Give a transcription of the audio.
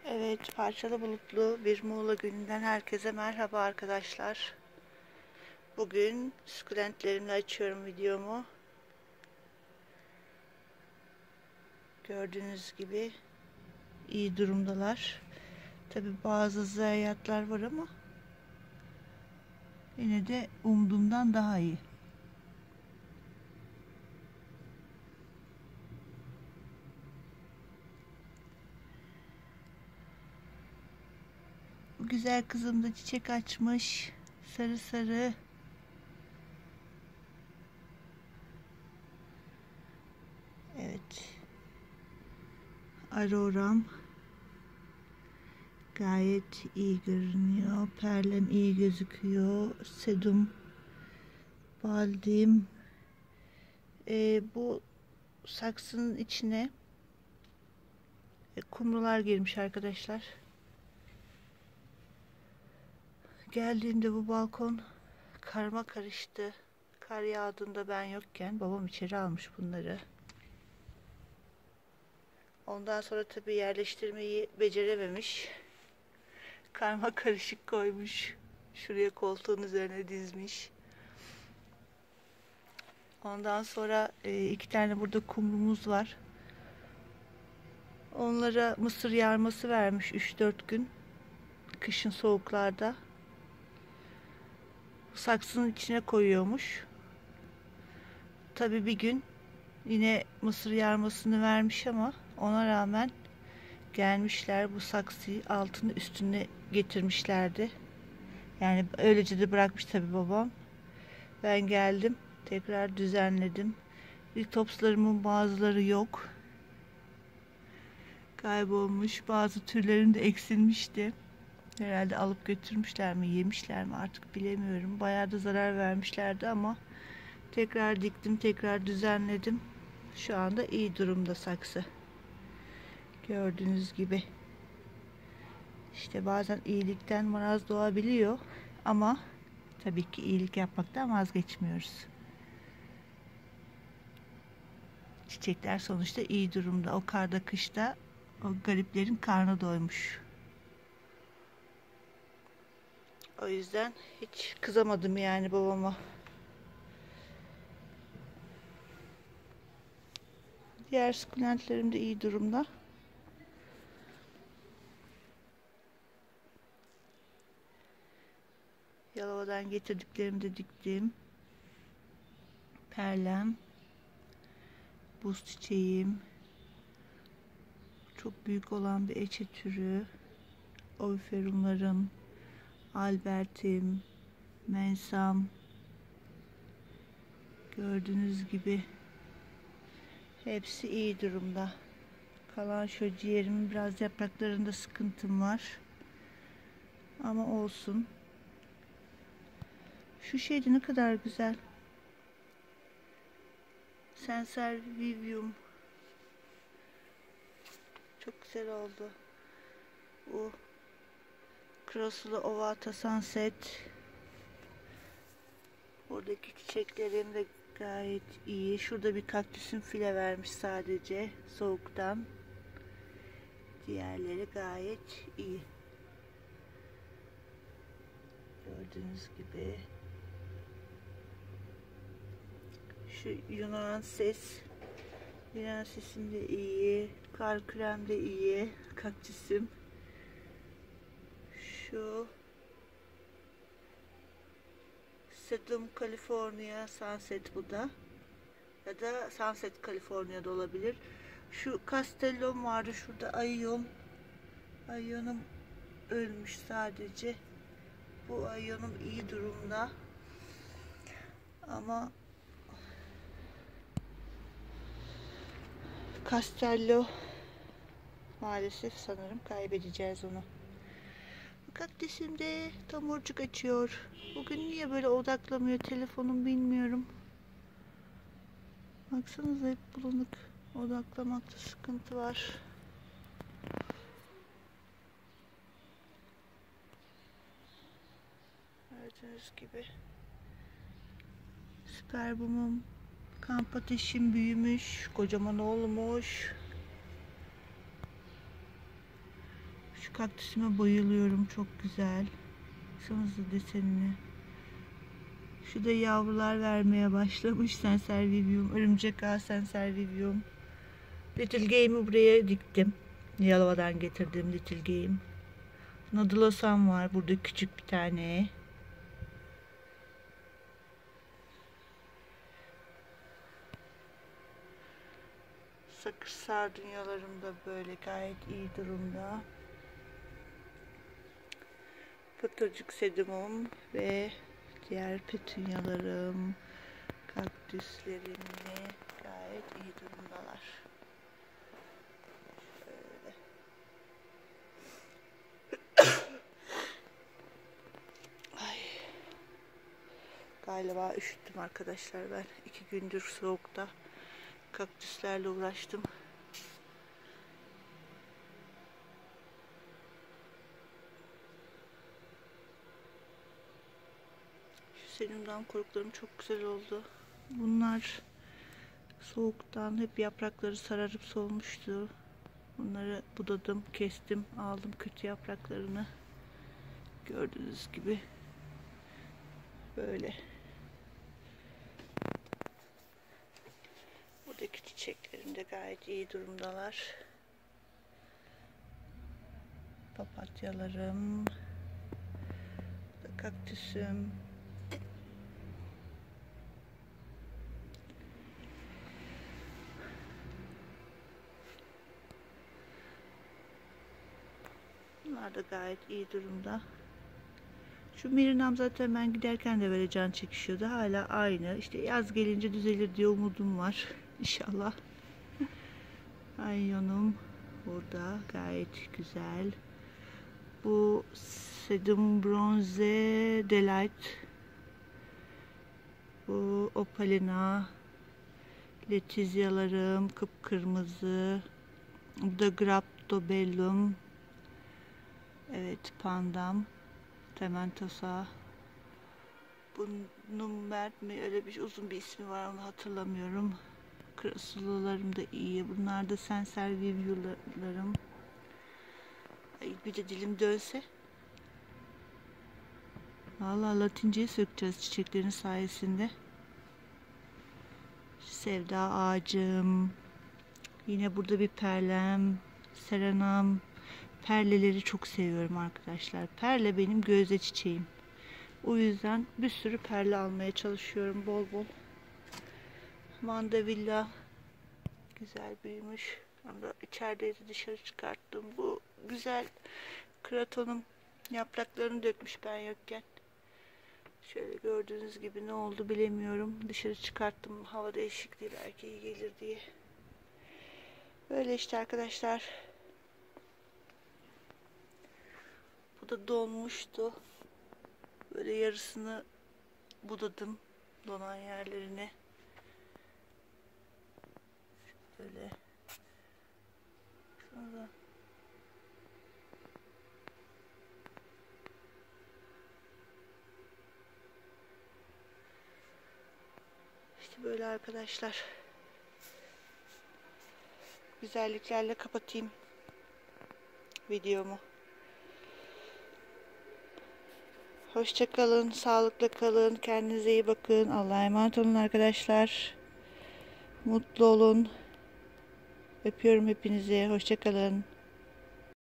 Evet, parçalı bulutlu bir Muğla gününden herkese merhaba arkadaşlar. Bugün sukulentlerimle açıyorum videomu. Gördüğünüz gibi iyi durumdalar. Tabi bazı zayiatlar var ama yine de umduğumdan daha iyi. Bu güzel kızım da çiçek açmış. Sarı sarı. Evet. Auroram gayet iyi görünüyor. Perlem iyi gözüküyor. Sedum baldim. Bu saksının içine kumrular girmiş arkadaşlar. Geldiğimde bu balkon karma karıştı. Kar yağdığında ben yokken babam içeri almış bunları. Ondan sonra tabii yerleştirmeyi becerememiş. Karma karışık koymuş. Şuraya koltuğun üzerine dizmiş. Ondan sonra iki tane burada kumrumuz var. Onlara mısır yarması vermiş 3-4 gün. Kışın soğuklarda. Saksının içine koyuyormuş. Tabii bir gün yine mısır yarmasını vermiş ama ona rağmen gelmişler bu saksıyı altını üstüne getirmişlerdi. Yani öylece de bırakmış tabii babam. Ben geldim tekrar düzenledim. Litopslarımın bazıları yok. Kaybolmuş. Bazı türlerin de eksilmişti. Herhalde alıp götürmüşler mi, yemişler mi artık bilemiyorum. Bayağı da zarar vermişlerdi ama tekrar diktim, tekrar düzenledim. Şu anda iyi durumda saksı. Gördüğünüz gibi. İşte bazen iyilikten maraz doğabiliyor ama tabii ki iyilik yapmaktan vazgeçmiyoruz. Çiçekler sonuçta iyi durumda. O karda kışta o gariplerin karnı doymuş. O yüzden hiç kızamadım yani babama. Diğer sukulentlerim de iyi durumda. Yalova'dan getirdiklerimi de diktim. Perlem, buz çiçeğim, çok büyük olan bir eçe türü, oyferumlarım, albertim, mensam. Gördüğünüz gibi hepsi iyi durumda. Kalan şu ciğerimin biraz yapraklarında sıkıntım var. Ama olsun. Şu şey de ne kadar güzel. Senservivium. Çok güzel oldu. Bu Crosula ovata sunset. Buradaki çiçeklerim de gayet iyi. Şurada bir kaktüsün file vermiş sadece soğuktan. Diğerleri gayet iyi. Gördüğünüz gibi. Şu Yunan ses. Yunan sesim de iyi. Kar krem de iyi. Kaktüsüm. Şu Sedum California Sunset bu da. Ya da Sunset California'da olabilir. Şu Castellum vardı şurada Ayyon. Ayyonum ölmüş sadece. Bu Ayyonum iyi durumda. Ama Castello maalesef sanırım kaybedeceğiz onu. Kaktüsümde tomurcuk açıyor. Bugün niye böyle odaklamıyor telefonum bilmiyorum. Baksanıza hep bulanık. Odaklamakta sıkıntı var. Gördüğünüz gibi. Süperbumum, kamp ateşim büyümüş. Kocaman olmuş. Şu kaktüsüme bayılıyorum. Çok güzel. Baksanıza desenini. Şu da yavrular vermeye başlamış. Sanservivium. Örümcek ağı Sanservivium. Little Game'i buraya diktim. Yalova'dan getirdiğim Little Game. Nadulosam var. Burada küçük bir tane. Sakız sardunyalarım da böyle gayet iyi durumda. Pıtırcık sedumum ve diğer petunyalarım, kaktüslerim de gayet iyi durumdalar. Şöyle. Ay. Galiba üşüttüm arkadaşlar ben. 2 gündür soğukta kaktüslerle uğraştım. Sedumdan koruklarım çok güzel oldu. Bunlar soğuktan hep yaprakları sararıp solmuştu. Bunları budadım, kestim, aldım kötü yapraklarını. Gördüğünüz gibi böyle. Buradaki çiçeklerim de gayet iyi durumdalar. Papatyalarım, kaktüsüm. Bunlar da gayet iyi durumda. Şu mirinam zaten ben giderken de böyle can çekişiyordu. Hala aynı. İşte yaz gelince düzelir diye umudum var. İnşallah. Ayonum burada gayet güzel. Bu Sedum Bronze Delight. Bu Opalina. Letizyalarım kıpkırmızı. Bu da Graptobellum. Evet, pandam. Tementosa. Bu Numbert mi? Öyle bir uzun bir ismi var, onu hatırlamıyorum. Krasulalarım da iyi. Bunlar da Sanservivium'larım. Ay, bir de dilim dönse. Vallahi Latinceye sökeceğiz çiçeklerin sayesinde. Sevda ağacım. Yine burada bir perlem. Serenam. Perleleri çok seviyorum arkadaşlar. Perle benim gözde çiçeğim. O yüzden bir sürü perle almaya çalışıyorum bol bol. Mandevilla güzel büyümüş. Ama içerideydi, dışarı çıkarttım. Bu güzel kratonum yapraklarını dökmüş ben yokken. Şöyle gördüğünüz gibi ne oldu bilemiyorum. Dışarı çıkarttım. Hava değişikliği belki iyi gelir diye. Böyle işte arkadaşlar. Bu da donmuştu. Böyle yarısını budadım. Donan yerlerini. Böyle. Sonra işte böyle arkadaşlar. Güzelliklerle kapatayım videomu. Hoşça kalın, sağlıklı kalın, kendinize iyi bakın. Allah'a emanet olun arkadaşlar. Mutlu olun. Öpüyorum hepinizi. Hoşça kalın.